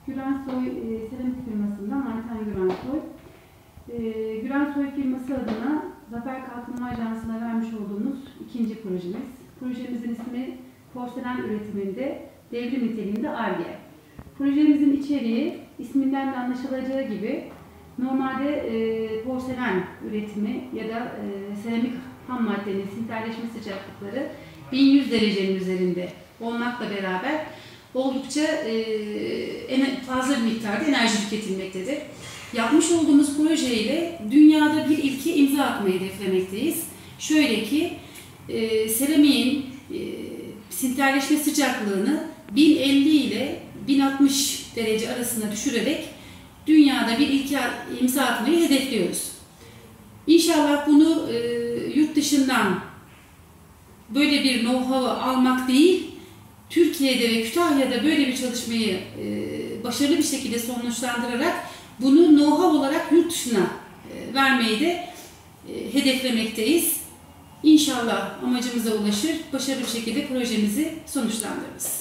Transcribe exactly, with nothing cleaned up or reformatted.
Gülensoy e, seramik firmasından Ayten Gülensoy. E, Gülensoy firması adına Zafer Kalkınma Ajansı'na vermiş olduğumuz ikinci projemiz. Projemizin ismi porselen üretiminde devrim niteliğinde Ar-Ge. Projemizin içeriği isminden de anlaşılacağı gibi normalde e, porselen üretimi ya da e, seramik ham maddenin sinterleşme sıcaklıkları bin yüz derecenin üzerinde olmakla beraber oldukça e, fazla bir miktarda enerji tüketilmektedir. Yapmış olduğumuz projeyle dünyada bir ilke imza atmayı hedeflemekteyiz. Şöyle ki, e, seramiğin e, sinterleşme sıcaklığını bin elli ile bin altmış derece arasına düşürerek dünyada bir ilke imza atmayı hedefliyoruz. İnşallah bunu e, yurt dışından böyle bir know-how almak değil, Türkiye'de ve Kütahya'da böyle bir çalışmayı e, başarılı bir şekilde sonuçlandırarak bunu know-how olarak yurt dışına e, vermeyi de e, hedeflemekteyiz. İnşallah amacımıza ulaşır, başarılı bir şekilde projemizi sonuçlandırırız.